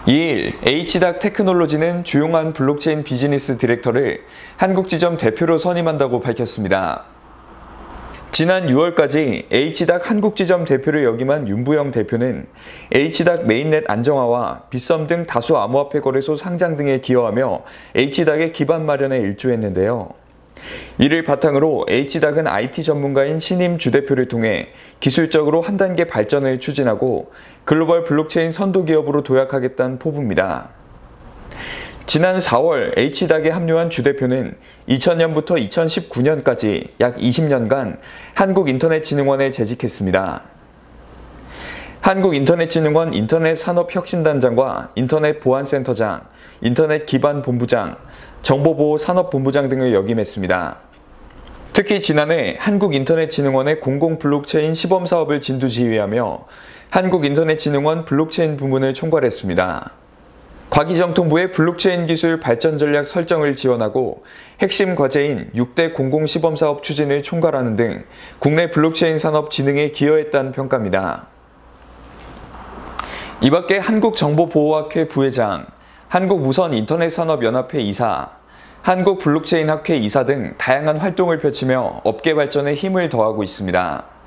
2일 H닥 테크놀로지는 주용한 블록체인 비즈니스 디렉터를 한국 지점 대표로 선임한다고 밝혔습니다. 지난 6월까지 H닥 한국 지점 대표를 역임한 윤부영 대표는 H닥 메인넷 안정화와 빗썸 등 다수 암호화폐 거래소 상장 등에 기여하며 H닥의 기반 마련에 일조했는데요. 이를 바탕으로 H닥은 IT 전문가인 신임 주대표를 통해 기술적으로 한 단계 발전을 추진하고 글로벌 블록체인 선도 기업으로 도약하겠다는 포부입니다. 지난 4월 H닥에 합류한 주대표는 2000년부터 2019년까지 약 20년간 한국인터넷진흥원에 재직했습니다. 한국인터넷진흥원 인터넷산업혁신단장과 인터넷보안센터장, 인터넷기반본부장, 정보보호산업본부장 등을 역임했습니다. 특히 지난해 한국인터넷진흥원의 공공블록체인 시범사업을 진두지휘하며 한국인터넷진흥원 블록체인 부문을 총괄했습니다. 과기정통부의 블록체인 기술 발전 전략 설정을 지원하고 핵심 과제인 6대 공공시범사업 추진을 총괄하는 등 국내 블록체인 산업 진흥에 기여했다는 평가입니다. 이 밖에 한국정보보호학회 부회장, 한국무선인터넷산업연합회 이사, 한국블록체인학회 이사 등 다양한 활동을 펼치며 업계 발전에 힘을 더하고 있습니다.